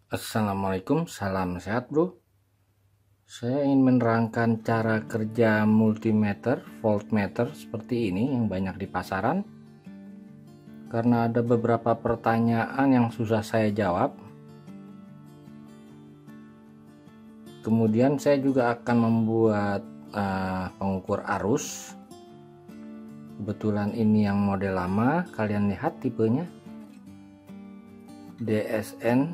Assalamualaikum, salam sehat bro. Saya ingin menerangkan cara kerja multimeter, voltmeter seperti ini yang banyak di pasaran. Karena ada beberapa pertanyaan yang susah saya jawab. Kemudian saya juga akan membuat pengukur arus. Kebetulan ini yang model lama, kalian lihat tipenya DSN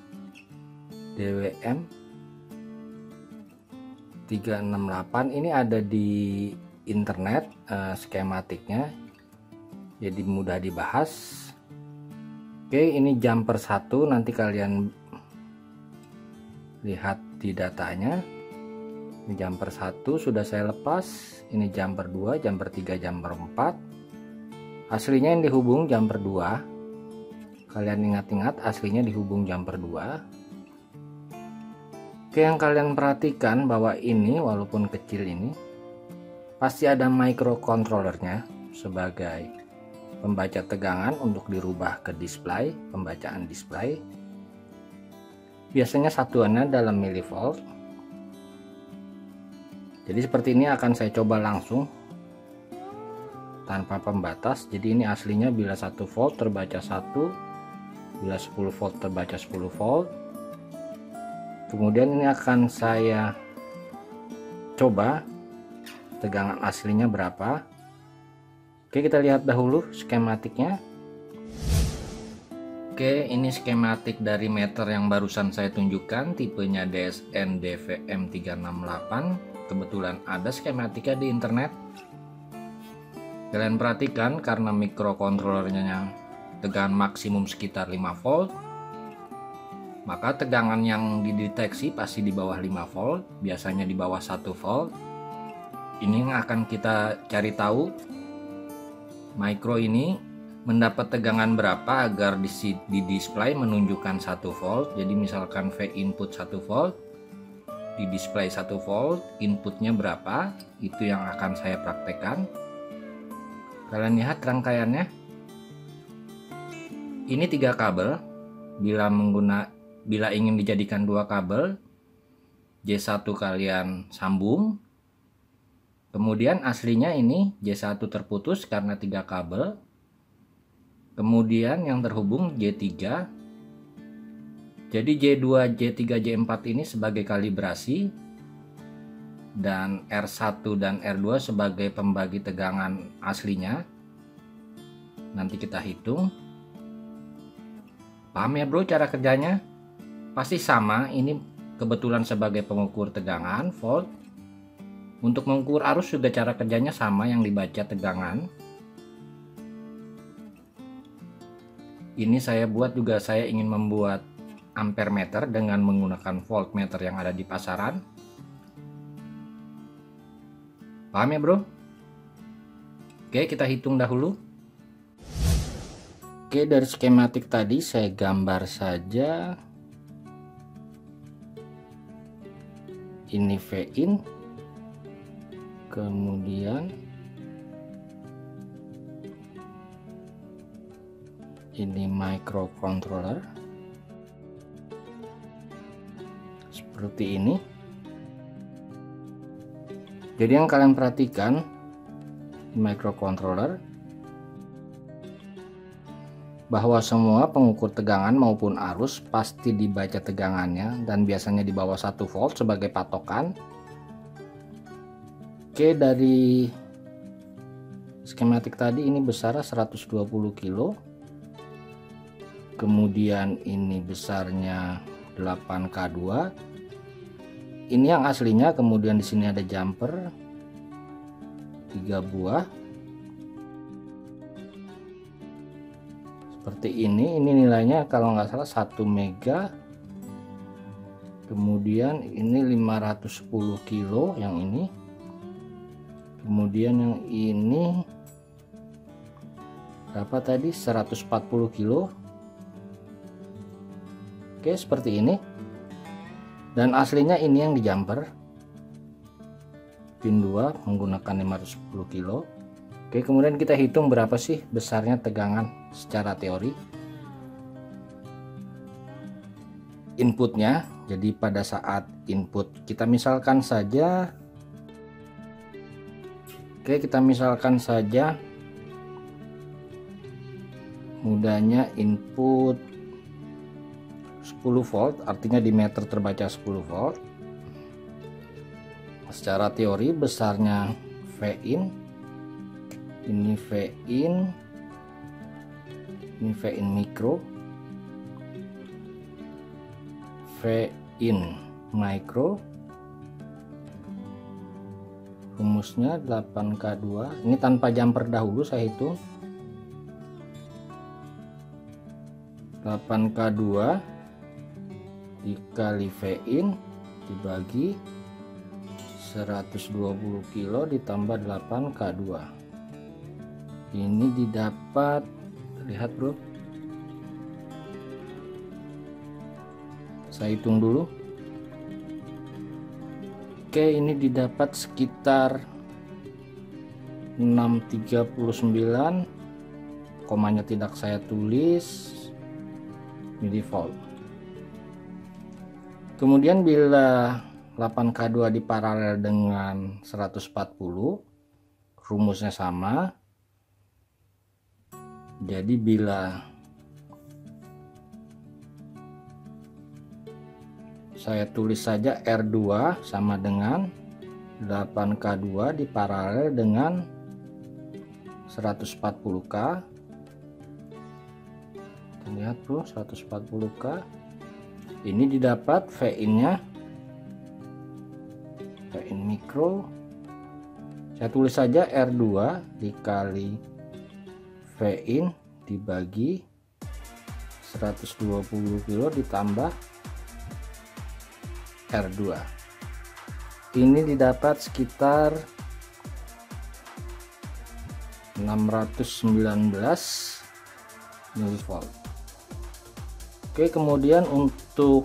DWM 368. Ini ada di internet skematiknya, jadi mudah dibahas. Oke, ini jumper 1, nanti kalian lihat di datanya. Ini jumper 1 sudah saya lepas, ini jumper 2, jumper 3, jumper 4. Aslinya yang dihubung jumper 2. Kalian ingat-ingat aslinya dihubung jumper 2. Oke, yang kalian perhatikan bahwa ini walaupun kecil ini pasti ada microcontrollernya sebagai pembaca tegangan untuk dirubah ke display, pembacaan display. Biasanya satuannya dalam milivolt. Jadi seperti ini akan saya coba langsung tanpa pembatas. Jadi ini aslinya bila 1 volt terbaca 1, bila 10 volt terbaca 10 volt. Kemudian ini akan saya coba tegangan aslinya berapa. Oke, kita lihat dahulu skematiknya. Oke, ini skematik dari meter yang barusan saya tunjukkan, tipenya DSN DVM 368. Kebetulan ada skematiknya di internet. Kalian perhatikan karena mikrokontrolernya tegangan maksimum sekitar 5 volt, maka tegangan yang dideteksi pasti di bawah 5 volt, biasanya di bawah 1 volt. Ini yang akan kita cari tahu, micro ini mendapat tegangan berapa agar di display menunjukkan 1 volt. Jadi misalkan V input 1 volt, di display 1 volt, inputnya berapa, itu yang akan saya praktekkan. Kalian lihat rangkaiannya, ini 3 kabel. Bila ingin dijadikan 2 kabel, J1 kalian sambung. Kemudian aslinya ini J1 terputus karena 3 kabel. Kemudian yang terhubung J3. Jadi J2, J3, J4 ini sebagai kalibrasi, dan R1 dan R2 sebagai pembagi tegangan aslinya. Nanti kita hitung. Paham ya bro cara kerjanya? Pasti sama, ini kebetulan sebagai pengukur tegangan volt. Untuk mengukur arus juga cara kerjanya sama, yang dibaca tegangan. Ini saya buat juga, saya ingin membuat ampere meter dengan menggunakan voltmeter yang ada di pasaran. Paham ya bro? Oke, kita hitung dahulu. Oke, dari skematik tadi saya gambar saja. Ini V in, kemudian ini microcontroller seperti ini. Jadi yang kalian perhatikan, microcontroller, bahwa semua pengukur tegangan maupun arus pasti dibaca tegangannya, dan biasanya di bawah 1 volt sebagai patokan. Oke, dari skematik tadi ini besar 120 kilo, kemudian ini besarnya 8K2. Ini yang aslinya. Kemudian di sini ada jumper 3 buah seperti ini. Ini nilainya kalau nggak salah 1 mega. Kemudian ini 510 kilo yang ini. Kemudian yang ini berapa tadi, 140 kilo. Oke, seperti ini. Dan aslinya ini yang di jumper pin 2 menggunakan 510 kilo. Oke, kemudian kita hitung berapa sih besarnya tegangan secara teori. inputnya. Jadi pada saat input kita misalkan saja, kita misalkan saja mudahnya input 10 volt, artinya di meter terbaca 10 volt. Secara teori besarnya V in, ini V in, ini V in mikro, V in micro, rumusnya 8K2. Ini tanpa jumper dahulu saya hitung. 8K2 dikali V in dibagi 120 kilo ditambah 8K2. Ini didapat, lihat bro, saya hitung dulu. Oke, ini didapat sekitar 639, komanya tidak saya tulis, milivolt. Kemudian bila 8K2 diparalel dengan 140, rumusnya sama. Jadi bila saya tulis saja R2 sama dengan 8K2 diparalel dengan 140K. Lihat bro, 140K. Ini didapat V in-nya, V in mikro. Saya tulis saja R2 dikali V in dibagi 120 kilo ditambah R2. Ini didapat sekitar 619 milivolt. Oke, kemudian untuk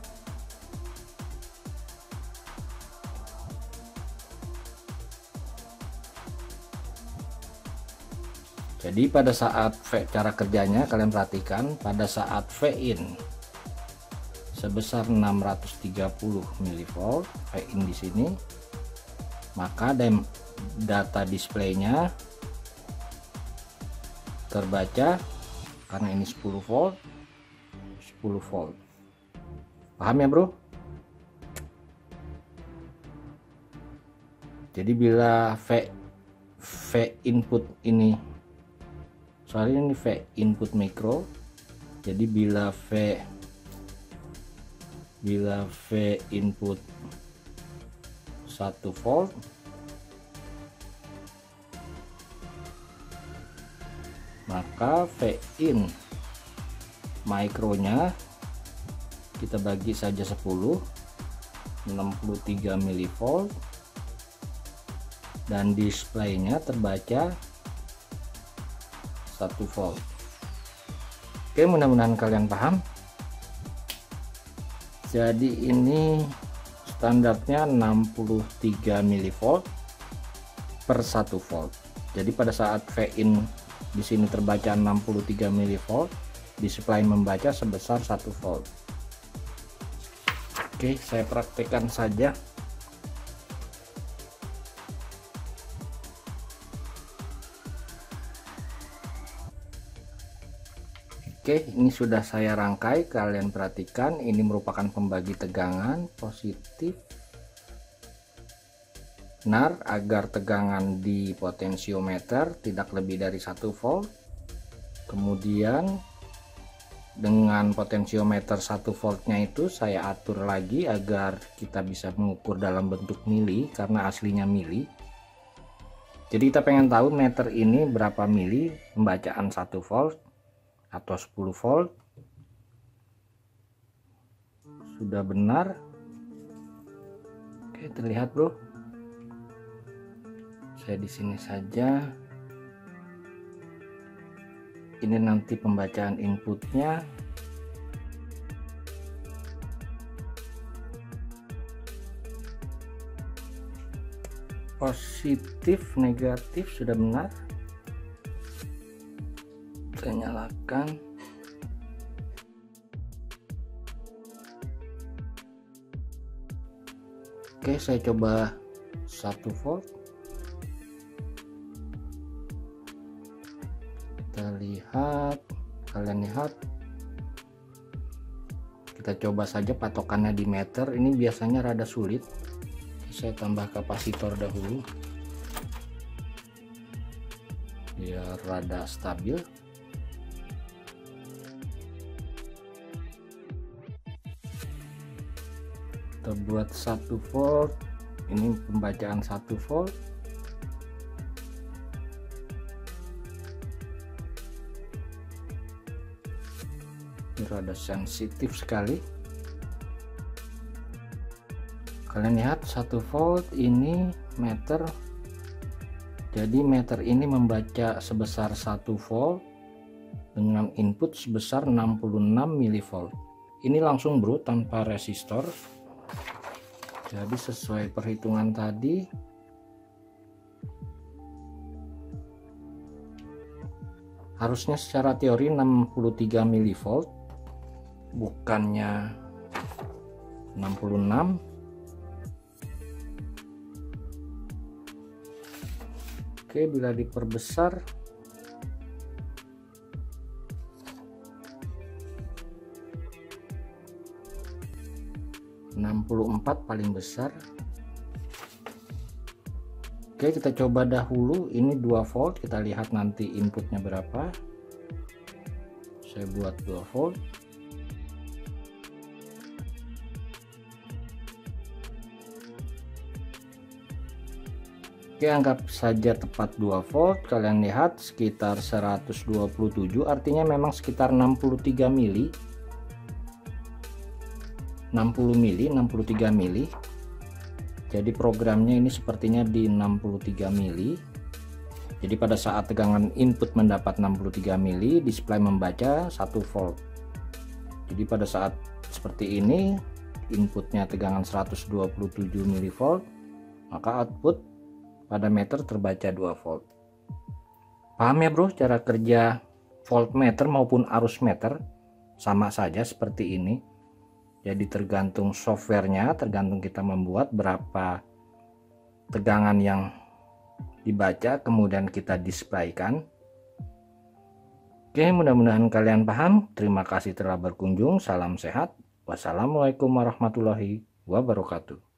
jadi pada saat cara kerjanya kalian perhatikan, pada saat V in sebesar 630 milivolt V in di sini, maka data displaynya terbaca karena ini 10 volt. Paham ya bro? Jadi bila V input ini, soalnya ini V input mikro, jadi bila V input 1 volt, maka V in mikronya kita bagi saja 10, 63 milivolt, dan displaynya terbaca 1 volt. Oke, mudah-mudahan kalian paham. Jadi ini standarnya 63 milivolt per 1 volt. Jadi pada saat V in di sini terbaca 63 milivolt, display membaca sebesar 1 volt. Oke, saya praktekkan saja. Oke, ini sudah saya rangkai. Kalian perhatikan, ini merupakan pembagi tegangan positif NAR agar tegangan di potensiometer tidak lebih dari 1 volt. Kemudian dengan potensiometer 1 voltnya itu saya atur lagi agar kita bisa mengukur dalam bentuk mili karena aslinya mili. Jadi kita pengen tahu meter ini berapa mili pembacaan 1 volt atau 10 volt. Sudah benar. Oke, terlihat bro. Saya di sini saja. Ini nanti pembacaan inputnya. Positif, negatif sudah benar. Saya nyalakan. Oke, saya coba 1 volt. Kita lihat, kalian lihat, kita coba saja patokannya di meter. Ini biasanya rada sulit. Saya tambah kapasitor dahulu biar rada stabil. Kita buat 1 volt. Ini pembacaan 1 volt. Ini rada sensitif sekali. Kalian lihat 1 volt ini meter. Jadi meter ini membaca sebesar 1 volt dengan input sebesar 66 mV. Ini langsung bro, tanpa resistor. Jadi sesuai perhitungan tadi, harusnya secara teori 63 mV, bukannya 66. Oke, bila diperbesar, paling besar. Oke, kita coba dahulu ini 2 volt, kita lihat nanti inputnya berapa. Saya buat 2 volt. Oke, anggap saja tepat 2 volt. Kalian lihat sekitar 127, artinya memang sekitar 63 mili. 63 mili. Jadi programnya ini sepertinya di 63 mili. Jadi pada saat tegangan input mendapat 63 mili, display membaca 1 volt. Jadi pada saat seperti ini, inputnya tegangan 127 mV, maka output pada meter terbaca 2 volt. Paham ya bro, cara kerja voltmeter maupun arus meter sama saja seperti ini. Jadi tergantung softwarenya, tergantung kita membuat berapa tegangan yang dibaca, kemudian kita displaykan. Oke, mudah-mudahan kalian paham. Terima kasih telah berkunjung. Salam sehat. Wassalamualaikum warahmatullahi wabarakatuh.